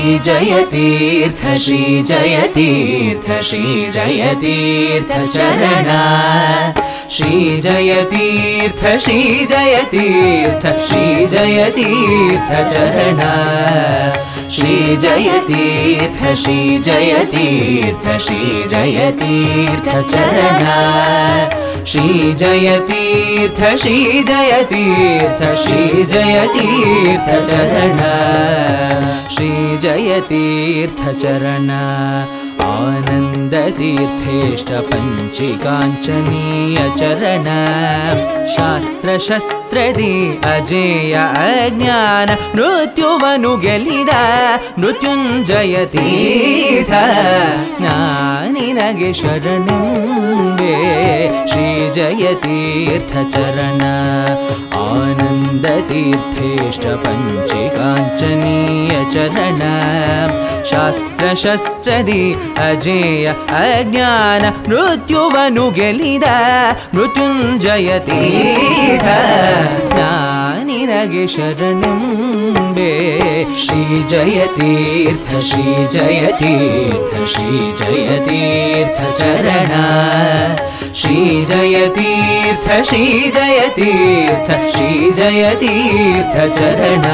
जयतीर्थ श्री जयतीर्थ श्री जयतीर्थ चरण श्री जयतीर्थ श्री जयतीर्थ श्री जयतीर्थ चरण श्री जयतीर्थ श्री जयतीर्थ श्री जयतीर्थ चरण श्री जयतीर्थ श्री जयतीर्थ श्री जयतीर्थ चरण श्री जयतीर्थ चरण आनन्दतीर्थेष्ट पञ्चकाञ्चनीय चरण शास्त्र शस्त्रदि अजेय अज्ञान मृत्युवनु ಗೆಲ್ಲಿದ मृत्युंजय तीर्थ नानिनगे शरणेंबे श्री जयतीर्थ चरण आनन्दतीर्थेष्ट पञ्चकाञ्चनीय चरण शास्त्र शस्त्रदि अजेय अज्ञान मृत्युवनु ಗೆಲ್ಲಿದ मृत्युंजय तीर्थ नानिनगे शरणेंबे श्री जयतीर्थ श्री जयतीर्थ श्री जयतीर्थ चरण श्री जयतीर्थ श्री जयतीर्थ श्री जयतीर्थ चरण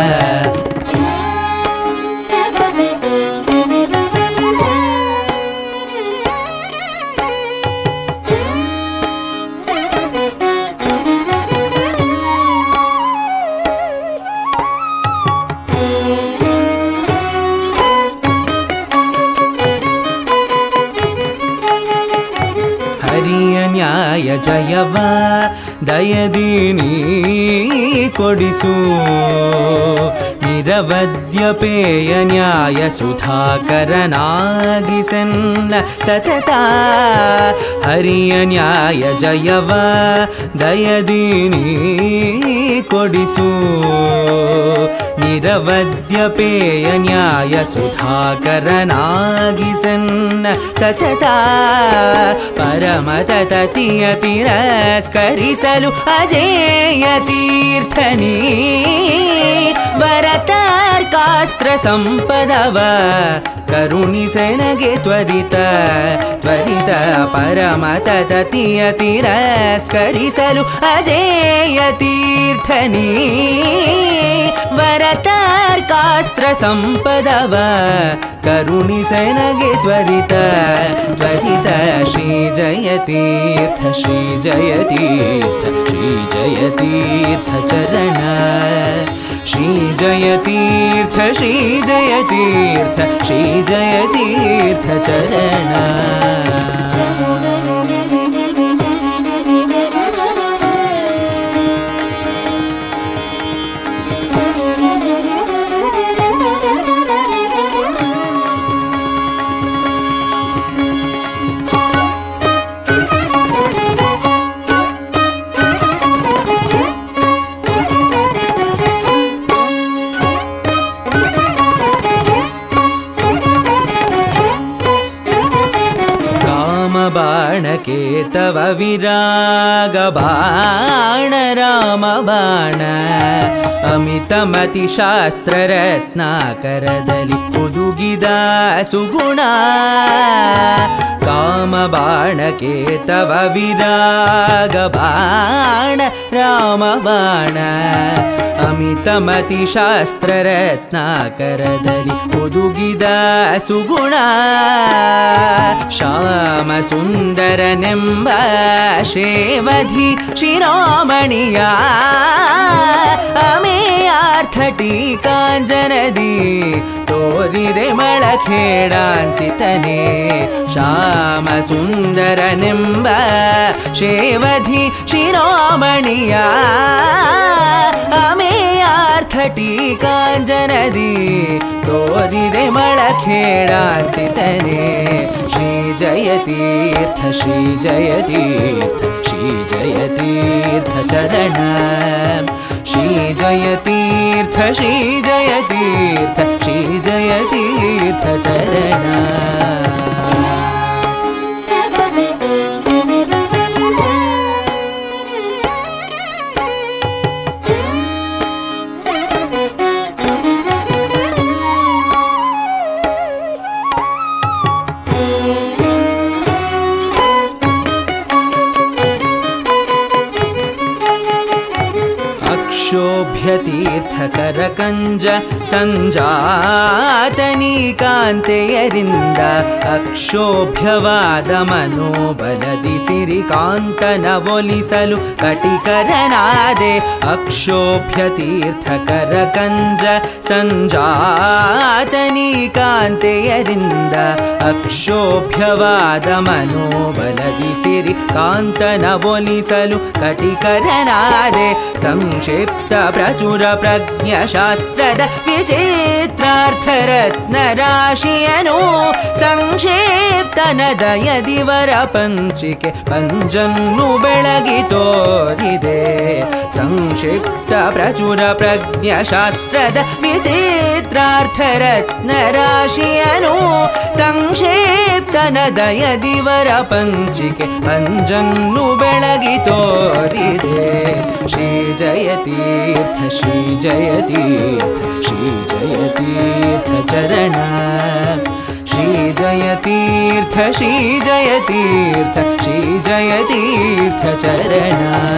ಜಯವ ದಯದೀನಿ ಕೊಡಿಸು ನಿರವದ್ಯಪೇಯ ನ್ಯಾಯ ಸುಧಾಕರನಾಗಿಸೆನ್ನ ಸತತ ಹರಿಯ ನ್ಯಾಯ ಜಯವ ದಯದೀನಿ ಕೊಡಿಸು ನಿರವದ್ಯಪೇಯ ನ್ಯಾಯ ಸುಧಾಕರನಾಗಿಸೆನ್ನ ಸತತ ಪರಮತತಿಯ ತಿರಸ್ಕರಿಸಲು ಅಜೇಯ ತೀರ್ಥನಿ ಭರತಾರ್ಕಾಸ್ತ್ರ ಸಂಪದವ ಕರುಣಿಸೆನಗೆ ತ್ವರಿತ ತ್ವರಿತ ಪರಮತತಿಯ ತಿರಸ್ಕರಿಸಲು ಅಜೇಯ ತೀರ್ಥನಿ ಭರತಾರ್ಕಾಸ್ತ್ರ ಸಂಪದವ ಕರುಣಿಸೆನಗೆ ತ್ವರಿತ ತ್ವರಿತ ಶ್ರೀ ಜಯತೀರ್ಥ ಶ್ರೀ ಜಯತೀರ್ಥ ಶ್ರೀ ಜಯತೀರ್ಥ ಚರಣ ಶ್ರೀ ಜಯತೀರ್ಥ ಶ್ರೀ ಜಯತೀರ್ಥ ಶ್ರೀ ಜಯತೀರ್ಥ ಚರಣ ಬಾಣಕ್ಕೆ ತವ ವಿರಾಗ ಬಾಣ ರಾಮ ಬಾಣ ಅಮಿತಮತಿ ಶಾಸ್ತ್ರ ರತ್ನಾಕರದಲ್ಲಿ ಹುದುಗಿದ ಸುಗುಣ ಕಾಮ ಬಾಣಕ್ಕೆ ತವ ವಿರಾಗ ಬಾಣ ರಾಮ ಬಾಣ ಅಮಿತಮತಿ ಶಾಸ್ತ್ರ ರತ್ನಾಕರದಲ್ಲಿ ಹುದುಗಿದ ಸುಗುಣ ಶ್ಯಾಮ ಸುಂದರನೆಂಬ ಶೇವಧಿ ಶಿರೋಮಣಿಯ ಅಮೇಯಾರ್ಥ ಟೀಕಾಂಜನದಿ ತೋರಿದೆ ಮಳಖೇಡಾಂಚಿತನೆ ಶ್ಯಾಮ ಸುಂದರನೆಂಬ ಶೇವಧಿ ಶಿರೋಮಣಿಯ ಅಮೇಯಾರ್ಥ ಟೀಕಾಂಜನದಿ ತೋರಿದೆ ಮಳಖೇಡಾಂಚಿತನೆ ಶ್ರೀ ಜಯತೀರ್ಥ ಶ್ರೀ ಜಯತೀರ್ಥ ಶ್ರೀ ಜಯತೀರ್ಥ ಚರಣ ಶ್ರೀ ಜಯತೀರ್ಥ ಶ್ರೀ ಜಯತೀರ್ಥ ಶ್ರೀ ಜಯತೀರ್ಥ ಚರಣ ಅಕ್ಷೋಭ್ಯತೀರ್ಥಕರಕಂಜ ಸಂಜಾತನೀಕಾಂತೆಯರಿಂದ ಅಕ್ಷೋಭ್ಯವಾದ ಮನೋಬಲದಿ ಸಿರಿಕಾಂತನ ಒಲಿಸಲು ಕಟಿಕರನಾದೆ ಅಕ್ಷೋಭ್ಯತೀರ್ಥಕರಕಂಜ ಸಂಜಾತನೀಕಾಂತೆಯರಿಂದ ಅಕ್ಷೋಭ್ಯವಾದ ಮನೋಬಲದಿ ಸಿರಿಕಾಂತನ ಒಲಿಸಲು ಕಟಿಕರನಾದೆ ಸಂಕ್ಷಿಪ್ತ ಪ್ರಚುರ ಪ್ರಜ್ಞಾಶಾಸ್ತ್ರದ ವಿಚಿತ್ರಾರ್ಥರತ್ನ ರಾಶಿಯನು ಸಂಕ್ಷಿಪ್ತನ ದಯದಿವರ ಪಂಚಿಕೆ ಪಂಜನ್ನು ಬೆಳಗಿ ತೋರಿದೆ ಸಂಕ್ಷಿಪ್ತ ಪ್ರಚುರ ಪ್ರಜ್ಞಾಶಾಸ್ತ್ರದ ವಿಚಿತ್ರಾರ್ಥರತ್ನ ರಾಶಿಯನು ಸಂಕ್ಷಿಪ್ತನ ದಯದಿವರ ಪಂಚಿಕೆ ಪಂಜನ್ನು ಬೆಳಗಿ ತೋರಿದೆ ಶ್ರೀ ಜಯತೀರ್ಥ ಶ್ರೀ ಜಯತೀರ್ಥ ಶ್ರೀ ಜಯತೀರ್ಥ ಚರಣ ಶ್ರೀ ಜಯತೀರ್ಥ ಶ್ರೀ ಜಯತೀರ್ಥ ಶ್ರೀ ಜಯತೀರ್ಥ ಚರಣ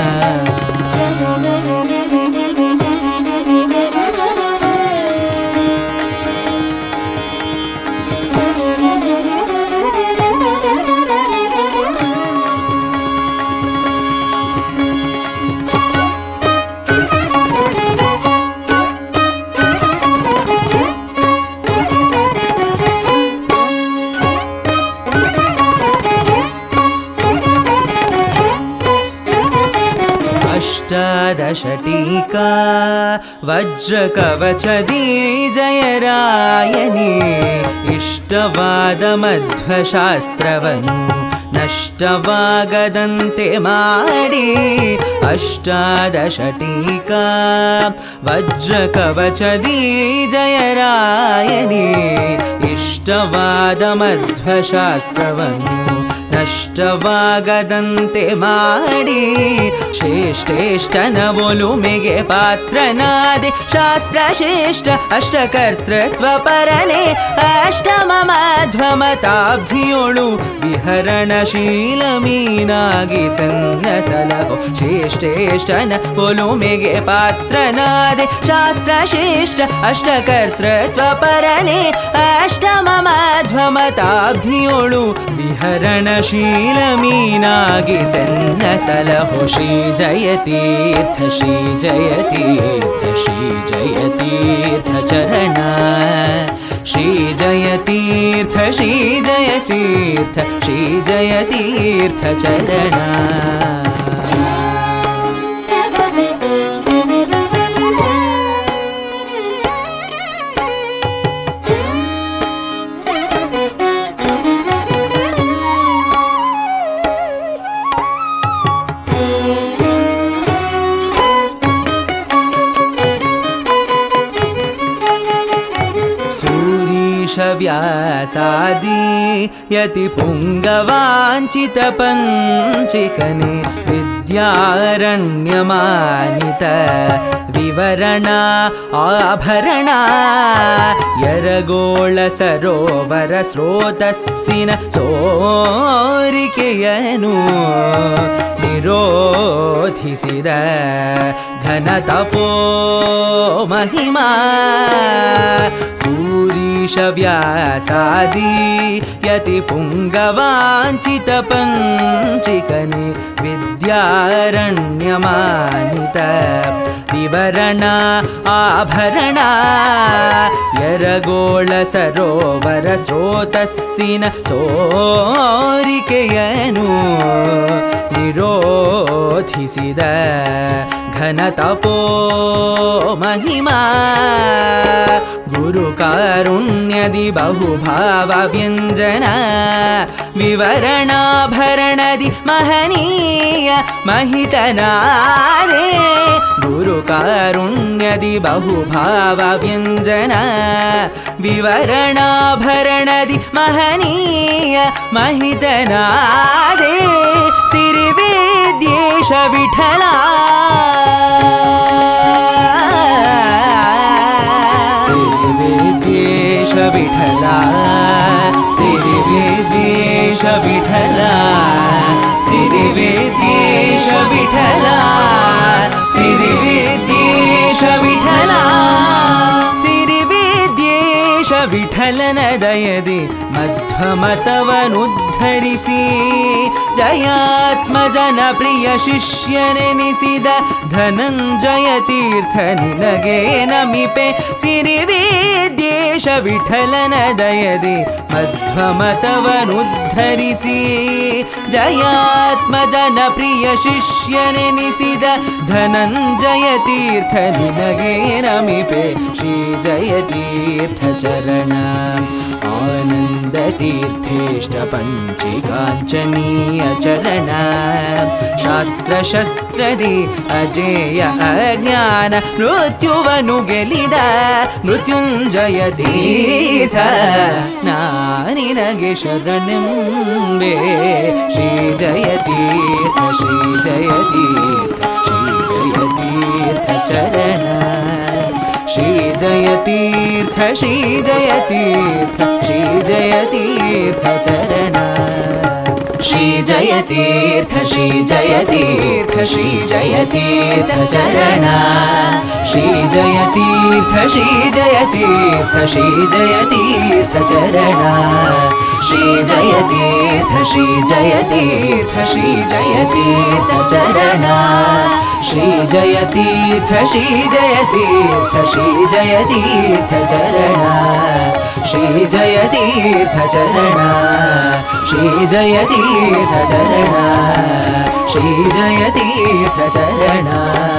अष्टादशटीका वज्रकवचदी जयरायनी इष्टवादमध्वशास्त्रवनु नष्टवागದಂತೆ ಮಾಡಿ अष्टादशटीका वज्रकवचदी जयरायनी इष्टवादमध्वशास्त्रवनु ನಷ್ಟವಾಗದಂತೆ ಮಾಡಿ ಶ್ರೇಷ್ಠೇಷ್ಟನ ಒಲುಮೆಗೆ ಪಾತ್ರನಾದೆ ಶಾಸ್ತ್ರ ಶ್ರೇಷ್ಠ ಅಷ್ಟಕರ್ತೃತ್ವ ಪರನೆ ಅಷ್ಟಮ ಮಧ್ವಮತಾಬ್ಧಿಯೊಳು ವಿಹರಣಶೀಲ ಮೀನಾಗಿ ಸನ್ನಸಲಹೋ ಶ್ರೇಷ್ಠೇಷ್ಟನ ಒಲುಮೆಗೆ ಪಾತ್ರನಾದೆ ಶಾಸ್ತ್ರ ಶ್ರೇಷ್ಠ ಅಷ್ಟಕರ್ತೃತ್ವ ಪರನೆ ಅಷ್ಟಮ ಮಧ್ವಮತಾಬ್ಧಿಯೊಳು ವಿಹರಣ शील मीनागी सन्नसलहो श्री जयतीर्थ श्री जयतीर्थ श्री जयतीर्थ चरण श्री जयतीर्थ श्री जयतीर्थ श्री जयतीर्थ चरण व्यासादि यति पुंगवांचित पंचिकने विद्यारण्यमानित विवरण आभरण यरगोळ सरोवर स्रोतस्सिन सोरिकेयनु निरोधिसिद घन तपो महिमा व्यासादि यति पुंगवांचित पंचिकने विद्यारण्यमानित विवरण आभरण यरगोळ सरोवर स्रोतस्सिन सोरिकेयनु निरोधिसिद घन तपो महिमा गुरुकारुण्यदि बहुभाव व्यंजन विवरणाभरणदि महनीय महितनादे गुरुकारुण्यदि बहुभाव व्यंजन विवरणाभरणदि महनीय महितनादे सिरिवेद्येश विठला विठला सिरिवेद्येश विठला सिरिवेद्येश विठला सिरिवेद्येश ವಿಠಲನ ದಯದಿ ಮಧ್ವಮತವನುದ್ಧರಿಸಿ ಜಯಾತ್ಮಜನ ಪ್ರಿಯ ಶಿಷ್ಯನೆನಿಸಿದ ಧನಂಜಯ ತೀರ್ಥ ನಿನಗೆ ನಮಿಪೆ ಸಿರಿವೇದ್ಯೇಶ ವಿಠಲನ ದಯದಿ ಮಧ್ವಮತವನುದ್ಧರಿಸಿ ಜಯಾತ್ಮಜನ ಪ್ರಿಯ ಶಿಷ್ಯನೆನಿಸಿದ ಧನಂಜಯ ತೀರ್ಥ ನಿನಗೆ ನಮಿಪೆ ಶ್ರೀ ಜಯ ತೀರ್ಥ ಚರಣ ಆನಂದ ತೀರ್ಥೇಷ್ಟ ಪಂಚಿಕಾಂಚನೀಯ ಚರಣ ಶಾಸ್ತ್ರ ಶಸ್ತ್ರದಿ ಅಜೇಯ ಅಜ್ಞಾನ ಮೃತ್ಯುವನ್ನು ಗೆಲಿದ ಮೃತ್ಯುಂಜಯ ತೀರ್ಥ ನಾನಿನಗೆ ಶರಣೆಂಬೆ ಶ್ರೀ ಜಯ ತೀರ್ಥ ಶ್ರೀ ಜಯ ತೀರ್ಥ ಶ್ರೀ ಜಯ ತೀರ್ಥ ಚರಣ ಶ್ರೀ ಜಯ ತೀರ್ಥ ಶ್ರೀ ಜಯ ತೀರ್ಥ ಶ್ರೀ ಜಯ ತೀರ್ಥ ಚರಣ ಶ್ರೀ ಜಯ ತೀರ್ಥ ಶ್ರೀ ಜಯ ತೀರ್ಥ ಶ್ರೀ ಜಯ ತೀರ್ಥ ಚರಣ ಶ್ರೀ ಜಯ ತೀರ್ಥ ಶ್ರೀ ಜಯ ತೀರ್ಥ ಶ್ರೀ ಜಯ ತೀರ್ಥ ಚರಣ ಶ್ರೀ ಜಯ ತೀರ್ಥ ಶ್ರೀ ಜಯ ತೀರ್ಥ ಶ್ರೀ ಜಯ ತೀರ್ಥ ಚರಣ ಶ್ರೀ ಜಯ ತೀರ್ಥ ಶ್ರೀ ಜಯ ತೀರ್ಥ ಶ್ರೀ ಜಯ ತೀರ್ಥ ಚರಣ ಶ್ರೀ ಜಯ ತೀರ್ಥ ಚರಣ ಶ್ರೀ ಜಯ ತೀರ್ಥ ಚರಣ ಶ್ರೀ ಜಯ ತೀರ್ಥ ಚರಣ